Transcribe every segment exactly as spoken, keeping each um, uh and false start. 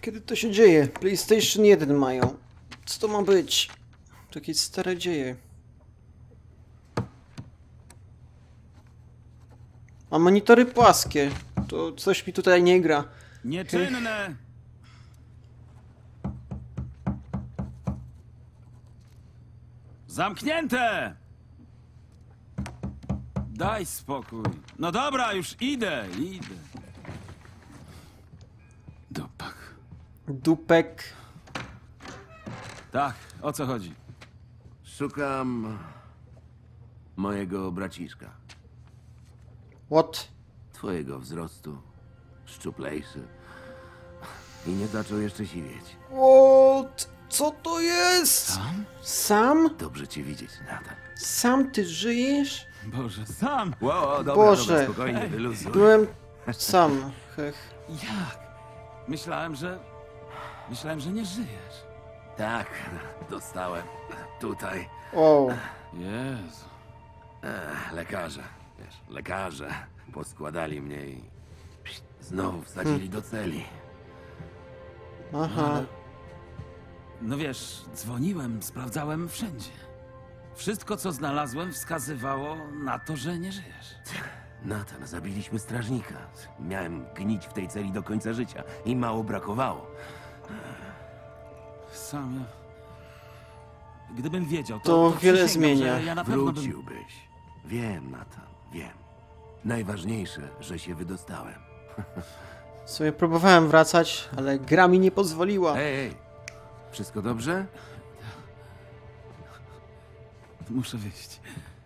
Kiedy to się dzieje? PlayStation jeden mają. Co to ma być? To jakieś stare dzieje. A monitory płaskie. To coś mi tutaj nie gra. Nieczynne! Zamknięte! Daj spokój. No dobra, już idę, idę. Dupak. Dupek. Tak, o co chodzi? Szukam mojego braciszka. What? Twojego wzrostu. Szczuplejszy. I nie zaczął jeszcze siwieć. What? Co to jest? Sam? Sam? Dobrze cię widzieć, Nathan. Sam ty żyjesz? Boże, sam! Wow, dobra, Boże. dobra, spokojnie, wyluzuj. Byłem sam. Hech. Jak? Myślałem, że... Myślałem, że nie żyjesz. Tak, dostałem. Tutaj. O. Jezu. Ech, lekarze. Wiesz, lekarze poskładali mnie i znowu wsadzili do celi. Aha. No wiesz, dzwoniłem, sprawdzałem wszędzie. Wszystko, co znalazłem, wskazywało na to, że nie żyjesz. Nathan, zabiliśmy strażnika. Miałem gnić w tej celi do końca życia i mało brakowało. Sam ja... Gdybym wiedział, to, To to wiele przysięgam, zmienia. że Ja na pewno bym... Wróciłbyś. Wiem, Nathan, wiem. Najważniejsze, że się wydostałem. Sobie próbowałem wracać, ale gra mi nie pozwoliła. Ej, ej. Wszystko dobrze? Muszę wyjść.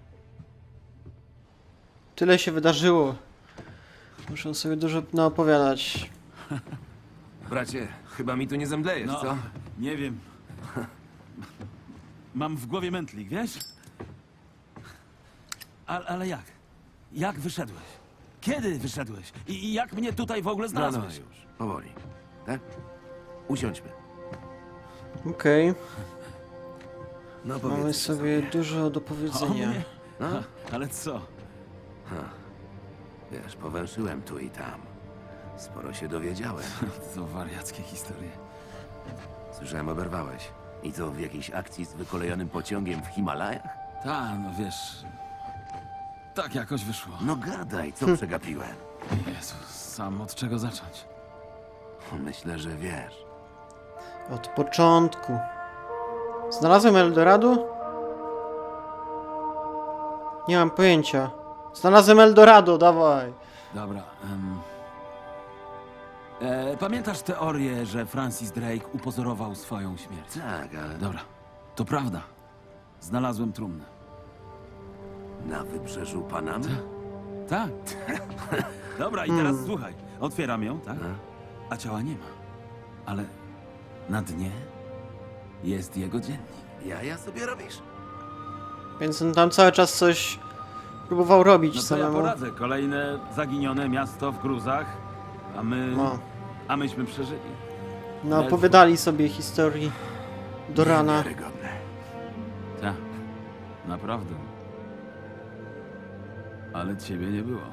Tyle się wydarzyło. Muszę sobie dużo naopowiadać. Bracie, chyba mi tu nie zemdlejesz, No, co? nie wiem. Mam w głowie mętlik, wiesz? A, ale jak? Jak wyszedłeś? Kiedy wyszedłeś? I, I jak mnie tutaj w ogóle No, no znalazłeś? już. Powoli. Tak? Usiądźmy. Okej. No Mamy powiedz sobie dużo do O powiedzenia. mnie? No? Ale co? Wiesz, powęszyłem tu i tam. Sporo się dowiedziałem. To wariackie historie. Słyszałem, oberwałeś. I to w jakiejś akcji z wykolejonym pociągiem w Himalajach? Ta, no wiesz... Tak jakoś wyszło. No gadaj, co przegapiłem? Jezus, sam od czego zacząć? Myślę, że wiesz. Od początku. Znalazłem Eldorado? Nie mam pojęcia. Znalazłem Eldorado, dawaj. Dobra. em, e, pamiętasz teorię, że Francis Drake upozorował swoją śmierć? Tak, ale Dobra, to prawda. Znalazłem trumnę. na wybrzeżu Panamy? Tak. Dobra, i teraz słuchaj. Otwieram ją, tak? A ciała nie ma. Ale na dnie jest jego dziennik. Jaja sobie robisz? Więc on tam cały czas coś próbował robić No co ja samemu. poradzę? Kolejne zaginione miasto w gruzach, a my... No. A myśmy przeżyli. No, opowiadali sobie historii do rana. Niewiarygodne. Tak, naprawdę. Ale ciebie nie było.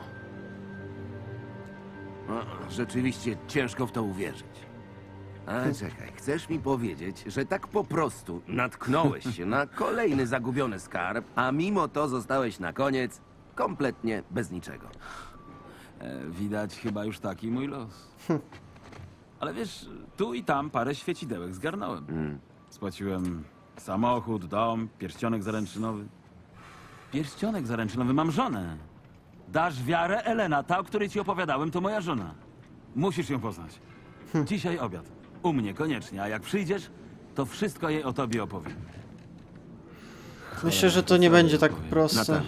No, rzeczywiście ciężko w to uwierzyć. Ale czekaj, chcesz mi powiedzieć, że tak po prostu natknąłeś się na kolejny zagubiony skarb, a mimo to zostałeś na koniec kompletnie bez niczego. E, widać chyba już taki mój los. Ale wiesz, tu i tam parę świecidełek zgarnąłem. Mm. Spłaciłem samochód, dom, pierścionek zaręczynowy. Pierścionek zaręczynowy, mam żonę. Dasz wiarę, Elena, ta, o której ci opowiadałem, to moja żona. Musisz ją poznać. Dzisiaj obiad. U mnie koniecznie, a jak przyjdziesz, to wszystko jej o tobie opowiem. Myślę, że to nie będzie tak Powiem. proste. Nathan,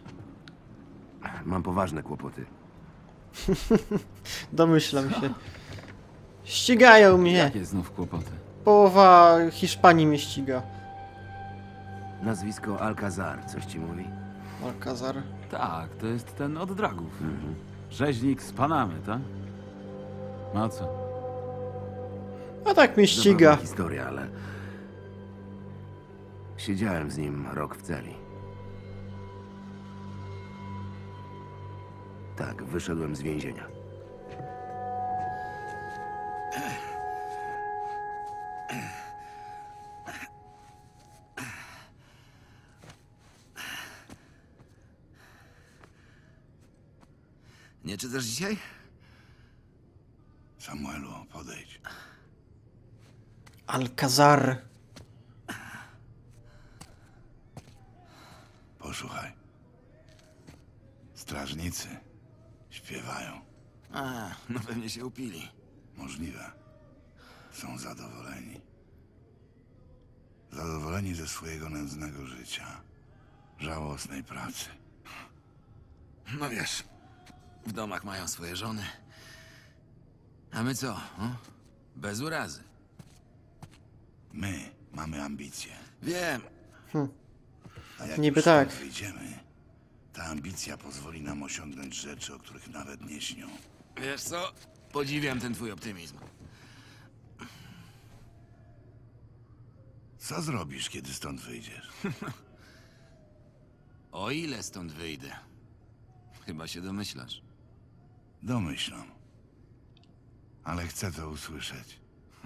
mam poważne kłopoty. Domyślam się. Ścigają mnie. Jakie znów kłopoty? Połowa Hiszpanii mnie ściga. Nazwisko Alcazar, coś ci mówi? Alcazar. Tak, to jest ten od dragów. Rzeźnik z Panamy, tak? No co? A tak mnie Zabawna ściga. historia, ale... Siedziałem z nim rok w celi. Tak, wyszedłem z więzienia. Nie czytasz dzisiaj? Samuelu, podejdź. Alcazar. Posłuchaj. Strażnicy śpiewają. A, no pewnie się upili. Możliwe. Są zadowoleni. Zadowoleni ze swojego nędznego życia. Żałosnej pracy. No wiesz, w domach mają swoje żony. A my co? O? Bez urazy. My mamy ambicje. Wiem. A jak Niby już stąd tak. wyjdziemy, ta ambicja pozwoli nam osiągnąć rzeczy, o których nawet nie śnią. Wiesz co? Podziwiam ten twój optymizm. Co zrobisz, kiedy stąd wyjdziesz? O ile stąd wyjdę? Chyba się domyślasz. Domyślam. Ale chcę to usłyszeć.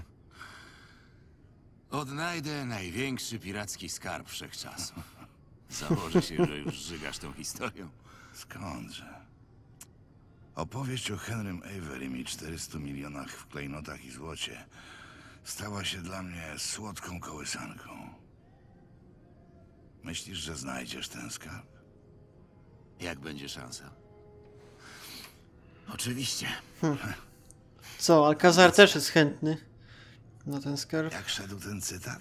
Odnajdę największy piracki skarb wszechczasów. Założę się, że już żygasz tą historią. Skądże? Opowieść o Henrym Averym i czterystu milionach w klejnotach i złocie stała się dla mnie słodką kołysanką. Myślisz, że znajdziesz ten skarb? Jak będzie szansa? Oczywiście. Co, Alcazar też jest chętny na ten skarb? Jak szedł ten cytat?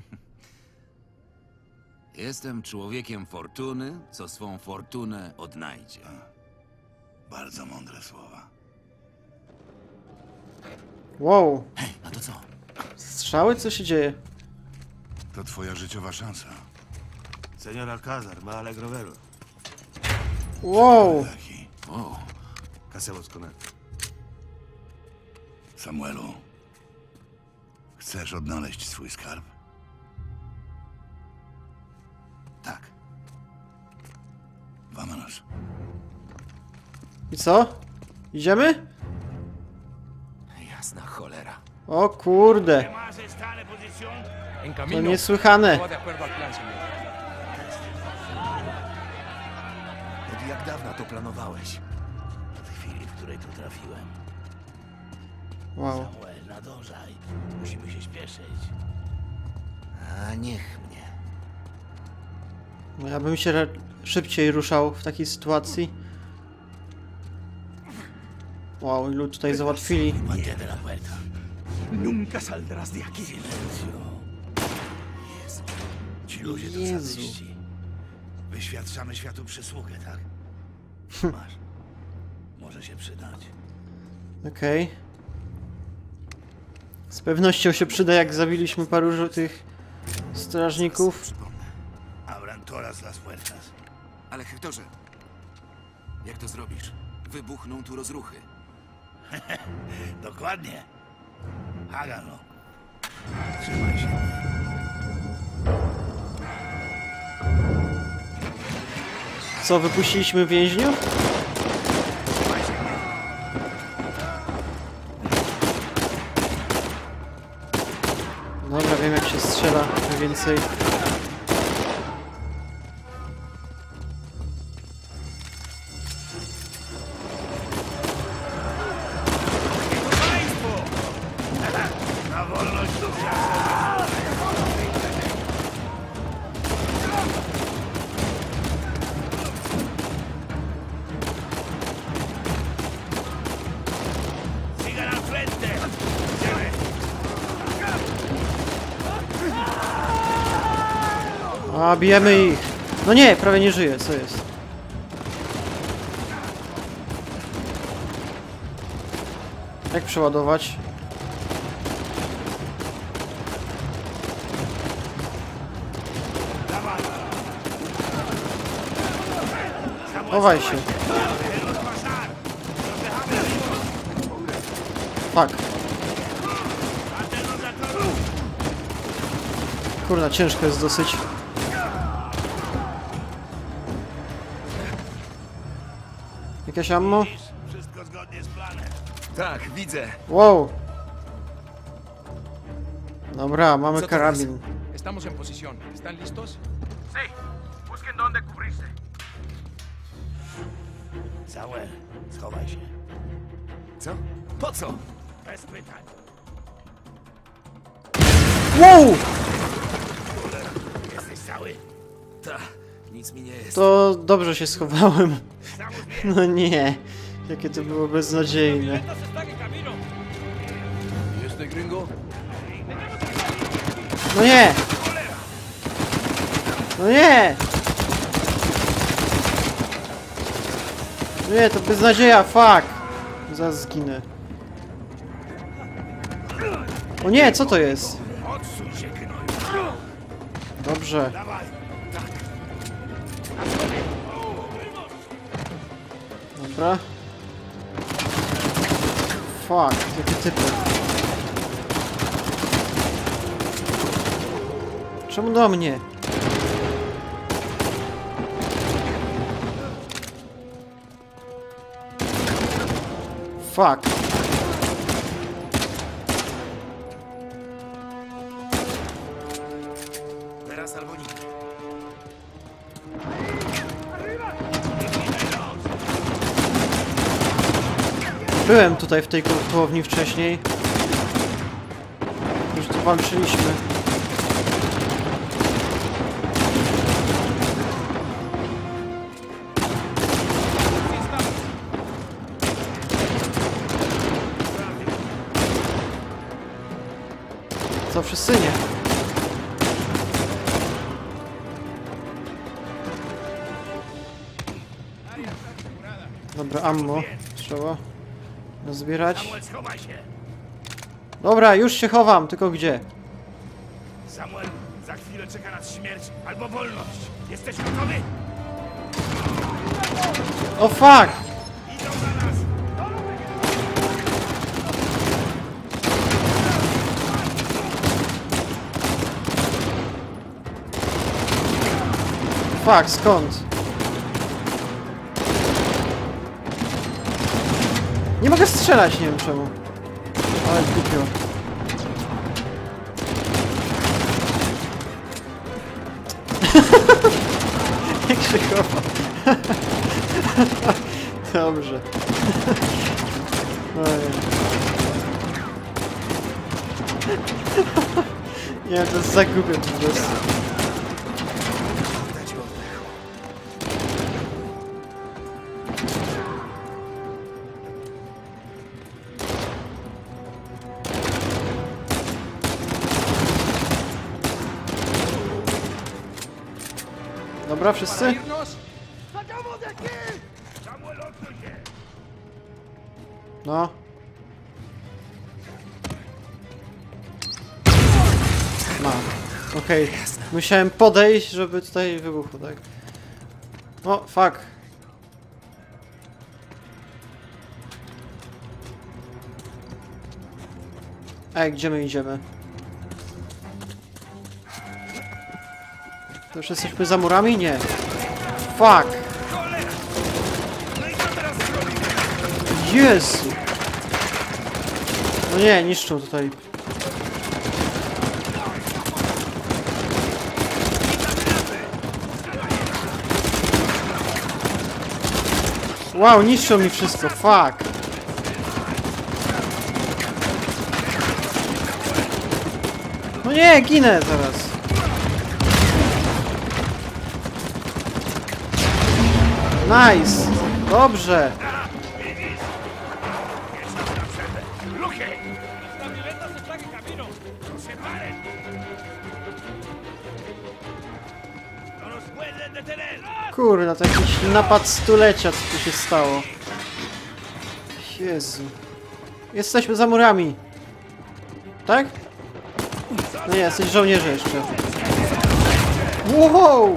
Jestem człowiekiem fortuny, co swą fortunę odnajdzie. Bardzo mądre słowa. Wow, Hej, a to co? strzały? Co się dzieje? To twoja życiowa szansa. Señor Alcázar, va al agrovero. Wow, Taki. O, ¿Qué hacemos con él? Samuelu, chcesz odnaleźć swój skarb? tak. Vámonos. i co? Idziemy? Jasna cholera. O kurde, En to camino. niesłychane. Todo de acuerdo al plan, señor. Od jak dawna to planowałeś? Od chwili, w której tu trafiłem. Wow, Samuel, nadążaj. Musimy się śpieszyć. A niech mnie. no ja bym się ra- szybciej ruszał w takiej sytuacji. Wow, ilu tutaj załatwili. Mantente la puerta. Nunca saldrás de aquí. Ci ludzie to Jezu. sadyści. Wyświadczamy światu przysługę, tak? Masz. Może się przydać. Okej. Z pewnością się przyda, jak zabiliśmy paru żółtych strażników. Abran todas las puertas. Ale Hektorze, jak to zrobisz? Wybuchną tu rozruchy. Dokładnie. Háganlo. Trzymaj się. Co, wypuściliśmy więźniów? Dobra, wiem jak się strzela mniej więcej. A, bijemy ich. No nie, prawie nie żyje, co jest? Jak przeładować? Chowaj się. Fuck. Kurna, ciężko jest dosyć. Jakieś ammo? Wszystko zgodnie z planem. Tak, widzę. Wow. Dobra, mamy Co karabin. Estamos en posición. ¿Están listos? Samuel, schowaj się. Co? Po co? Bez pytań. Wow! Jesteś cały? Ta, nic mi nie jest. To dobrze się schowałem. No nie. Jakie to było beznadziejne. Jesteś gringo? No nie! No nie! Nie, to beznadzieja, fuck! Zaraz zginę. O nie, co to jest? Odsuń się, gnoju. Dobrze. Dawaj. Dobra. Fuck, jakie typy. Czemu do mnie? Fuck. Teraz albo nigdy. Byłem tutaj w tej kołowni wcześniej. Już tu walczyliśmy. Co, wszyscy nie? Dobra, ammo. Trzeba nazbierać. Samuel, schowaj się. Dobra, już się chowam, tylko gdzie? Samuel, za chwilę czeka nas śmierć albo wolność. Jesteś gotowy? O fuck! Idą na nas. Fuck, skąd? Nie mogę strzelać, nie wiem czemu. Ale głupio. Jak się chowa. Dobrze. Ojej. Nie, to jest za głupie po prostu. Dobra, wszyscy? Samuel, odsuń się. No. No. Okej. Okay. Musiałem podejść, żeby tutaj wybuchło, tak? O, fuck. Ej, gdzie my idziemy? To już jesteśmy za murami? Nie. Fuck. Jezu. No nie, niszczą tutaj. Wow, niszczą mi wszystko, fuck. No nie, ginę zaraz. Nice! Dobrze! Kurna, to jakiś napad stulecia, co tu się stało. Jezu. Jesteśmy za murami. Tak? No nie, jesteś żołnierze jeszcze. Wow!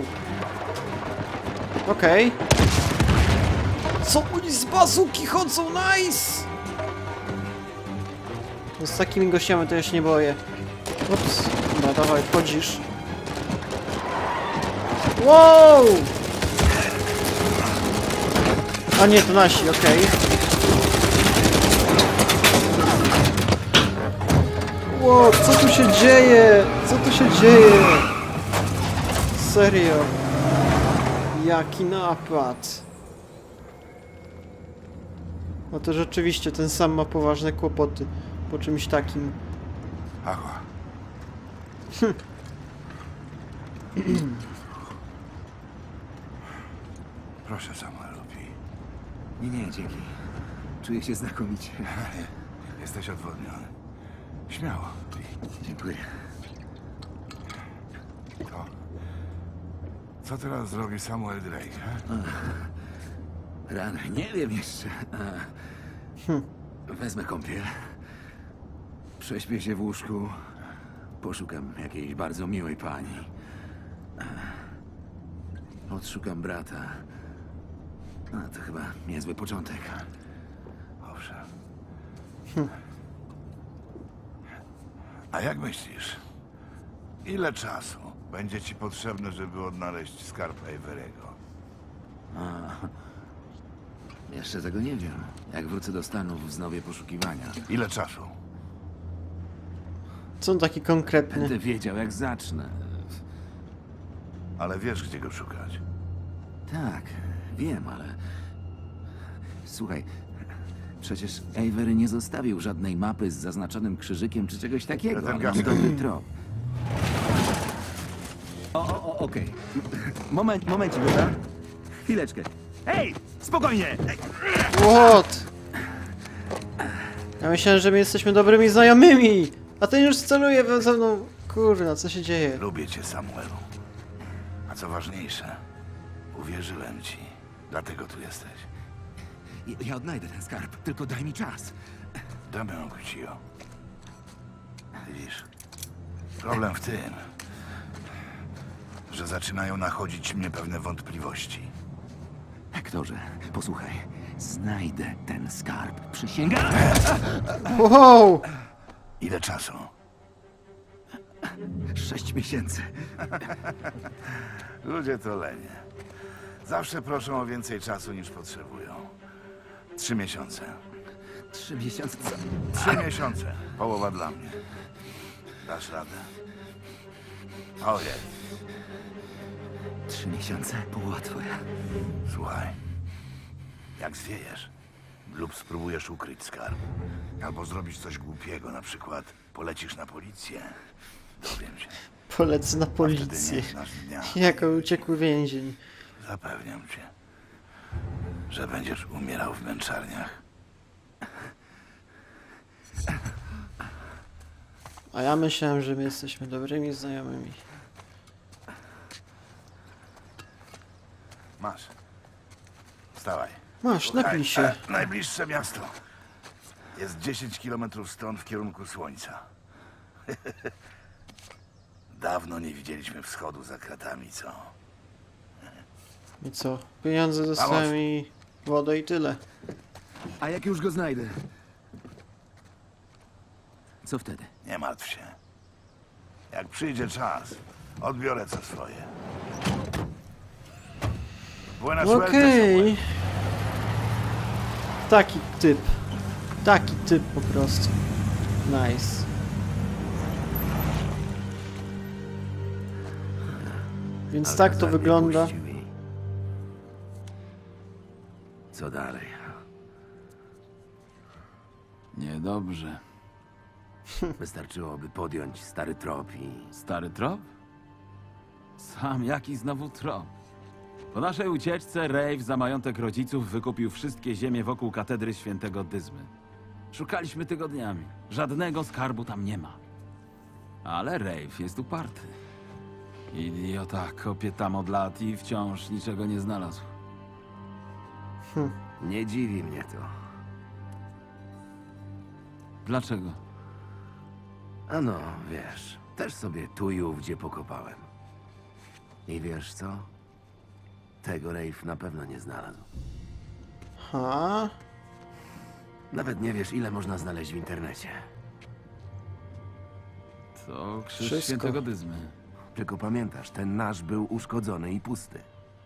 Okej. Okay. Co oni z bazuki chodzą? Nice! No z takimi gościami to ja się nie boję. Ups. Dobra, dawaj, wchodzisz. Wow! A nie, to nasi, okej. Okay. Wow, co tu się dzieje? Co tu się dzieje? Serio? Jaki napad? No to rzeczywiście ten sam ma poważne kłopoty po czymś takim. Agua. Proszę, Samuelu, pij. Nie, nie, dzięki. Czuję się znakomicie. Jesteś odwodniony. Śmiało, pij. Dziękuję. To... Co teraz zrobi Samuel Drake, he? Rany, nie wiem jeszcze. Wezmę kąpiel. Prześpię się w łóżku. Poszukam jakiejś bardzo miłej pani. Odszukam brata. A to chyba niezły początek. Owszem. A jak myślisz, ile czasu będzie ci potrzebne, żeby odnaleźć skarb Avery'ego? Jeszcze tego nie wiem. Jak wrócę do Stanów, wznowię poszukiwania. Ile czasu? Co on taki konkretny? Będę wiedział, jak zacznę. Ale wiesz, gdzie go szukać. Tak, wiem, ale... Słuchaj, przecież Avery nie zostawił żadnej mapy z zaznaczonym krzyżykiem czy czegoś takiego. Ten Ale mam gasek. dobry trop. O, o, o, okej. Moment, momencik, dobra? Chwileczkę. Hej, spokojnie! Ej, What? Ja myślałem, że my jesteśmy dobrymi znajomymi, a ten już celuje we- ze mną. Kurna, co się dzieje? Lubię cię, Samuelu. A co ważniejsze, uwierzyłem ci. Dlatego tu jesteś. Ja, ja odnajdę ten skarb, tylko daj mi czas. Damy ją Kucio. Widzisz, problem w tym, że zaczynają nachodzić mnie pewne wątpliwości. Hektorze, posłuchaj. Znajdę ten skarb. Przysięgam! Wow! Ile czasu? Sześć miesięcy. Ludzie to lenie. Zawsze proszą o więcej czasu niż potrzebują. Trzy miesiące. Trzy miesiące. Co? Trzy miesiące. Połowa dla mnie. Dasz radę? Ojej. Trzy miesiące? Połowa twoja. Słuchaj. Jak zwiejesz lub spróbujesz ukryć skarb, albo zrobić coś głupiego, na przykład polecisz na policję, dowiem się. Polecę na Wtedy policję. nie znasz dnia. Jako uciekły więzień. Zapewniam cię, że będziesz umierał w męczarniach. A ja myślałem, że my jesteśmy dobrymi znajomymi. Masz. Wstawaj. Masz, napij się. E, najbliższe miasto jest dziesięć kilometrów stąd w kierunku słońca. Dawno nie widzieliśmy wschodu za kratami, co? I co? Pieniądze dostałem i wodę i tyle. A jak już go znajdę? Co wtedy? Nie martw się. Jak przyjdzie czas, odbiorę co swoje. Buena suerte, Okej. Samuel. Taki typ. Taki typ po prostu. Nice. Więc Ale tak to za nie wygląda. puści mi. Co dalej? Niedobrze. Wystarczyłoby podjąć stary trop i... Stary trop? Sam jaki znowu trop? Po naszej ucieczce Rave za majątek rodziców wykupił wszystkie ziemie wokół katedry świętego Dyzmy. Szukaliśmy tygodniami. Żadnego skarbu tam nie ma. Ale Rave jest uparty. Idiota kopie tam od lat i wciąż niczego nie znalazł. Nie dziwi mnie to. Dlaczego? Ano, wiesz, też sobie tu i ówdzie pokopałem. I wiesz co? Tego Rave na pewno nie znalazł. Ha? Nawet nie wiesz, ile można znaleźć w internecie. To krzyż Wszystko. świętego Dyzmy. Tylko pamiętasz, ten nasz był uszkodzony i pusty.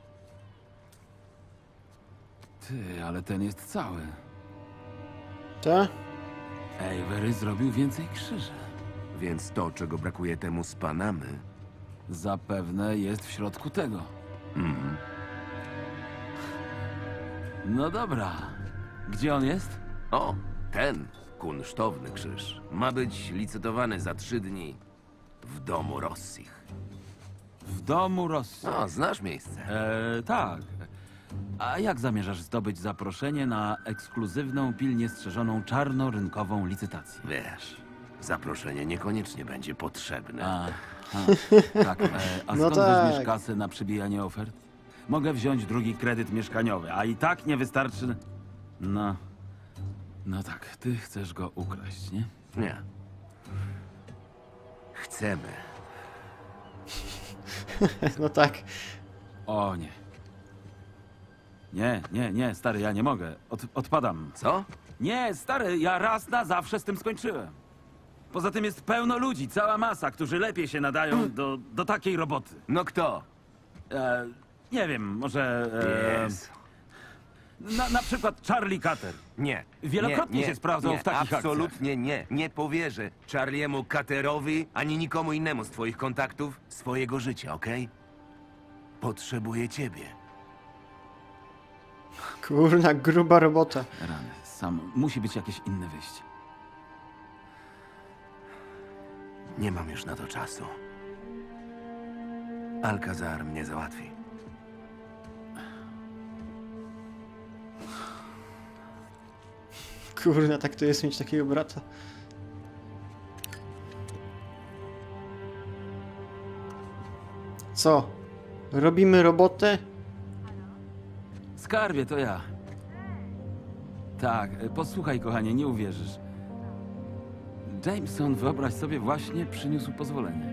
Ty, ale ten jest cały. Ta? Avery zrobił więcej krzyży. Więc to, czego brakuje temu z Panamy... Zapewne jest w środku tego. No dobra. Gdzie on jest? O, ten kunsztowny krzyż ma być licytowany za trzy dni w domu Rossich. W domu Rosji. O, znasz miejsce. E, tak. A jak zamierzasz zdobyć zaproszenie na ekskluzywną, pilnie strzeżoną czarnorynkową licytację? Wiesz, zaproszenie niekoniecznie będzie potrzebne. A, a, tak. E, a No skąd tak. weźmiesz kasę na przybijanie ofert? Mogę wziąć drugi kredyt mieszkaniowy, a i tak nie wystarczy... No... No tak, ty chcesz go ukraść, nie? Nie. Chcemy. No tak. O nie. Nie, nie, nie, stary, ja nie mogę. Od, odpadam. Co? Nie, stary, ja raz na zawsze z tym skończyłem. Poza tym jest pełno ludzi, cała masa, którzy lepiej się nadają do, do takiej roboty. No kto? E, nie wiem, może... E, Jest. na, na przykład Charlie Cutter. Nie. Wielokrotnie nie, się sprawdzał nie, w takich absolutnie nie. Nie powierzę Charliemu Cutterowi ani nikomu innemu z twoich kontaktów swojego życia, okej? Potrzebuję ciebie. Kurna, gruba robota. Rany, sam. Musi być jakieś inne wyjście. Nie mam już na to czasu. Alcazar mnie załatwi. Kurna, tak to jest mieć takiego brata. Co? Robimy robotę? Skarbie, to ja. Tak, e, posłuchaj, kochanie, nie uwierzysz. Jameson, wyobraź sobie, właśnie przyniósł pozwolenie.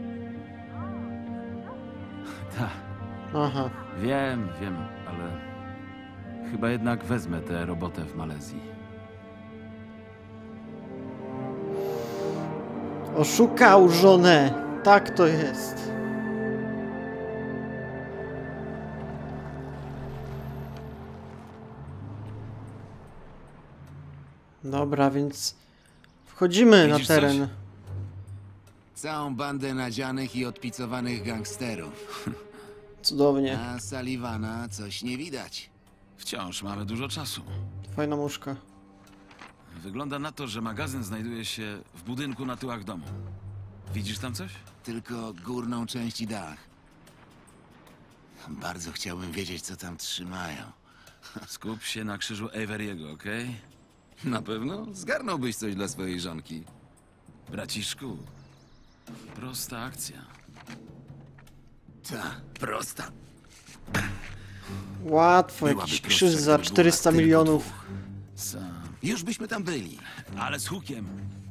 Tak, Aha. wiem, wiem, ale chyba jednak wezmę tę robotę w Malezji. Oszukał żonę. Tak to jest. Dobra, więc wchodzimy na Widzisz teren. coś? Całą bandę nadzianych i odpicowanych gangsterów. Cudownie. A Sullivana coś nie widać. Wciąż mamy dużo czasu. Fajna muszka. Wygląda na to, że magazyn znajduje się w budynku na tyłach domu. Widzisz tam coś? Tylko górną część i dach. Bardzo chciałbym wiedzieć, co tam trzymają. Skup się na krzyżu Avery'ego, okej? Na pewno zgarnąłbyś coś dla swojej żonki. Braciszku, prosta akcja. Ta, prosta. Łatwo, Byłaby jakiś prostsza, krzyż za gdyby było czterysta tylko milionów. dwóch. Sam. Już byśmy tam byli. Ale z hukiem.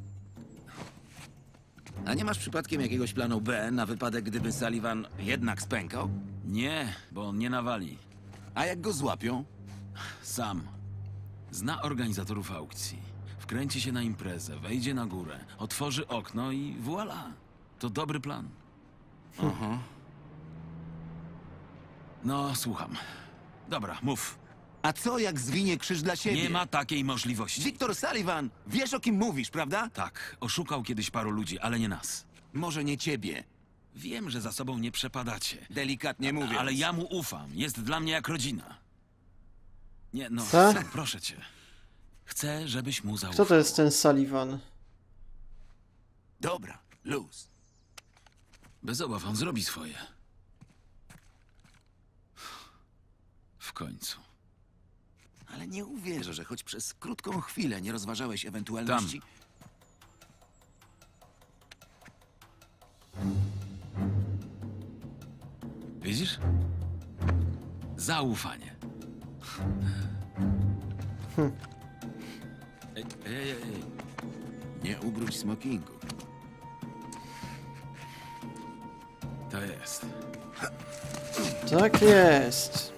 A nie masz przypadkiem jakiegoś planu B na wypadek, gdyby Sullivan jednak spękał? Nie, bo on nie nawali. A jak go złapią? Sam. Zna organizatorów aukcji. Wkręci się na imprezę, wejdzie na górę, otworzy okno i voilà. To dobry plan. Aha. No, słucham. Dobra, mów. A co jak zwinie krzyż dla siebie? Nie ma takiej możliwości. Wiktor Sullivan, wiesz o kim mówisz, prawda? Tak, oszukał kiedyś paru ludzi, ale nie nas. Może nie ciebie, Wiem, że za sobą nie przepadacie. delikatnie mówiąc. Ale ja mu ufam. Jest dla mnie jak rodzina. Nie, no, Co? Sam, proszę cię. Chcę, żebyś mu zaufał. Kto to jest ten Sullivan? Dobra, luz. Bez obaw, on zrobi swoje. W końcu. Ale nie uwierzę, że choć przez krótką chwilę nie rozważałeś ewentualności... Widzisz? Zaufanie. Ej, ej, ej, ej. Nie ubróć smokingu. To jest. Tak jest.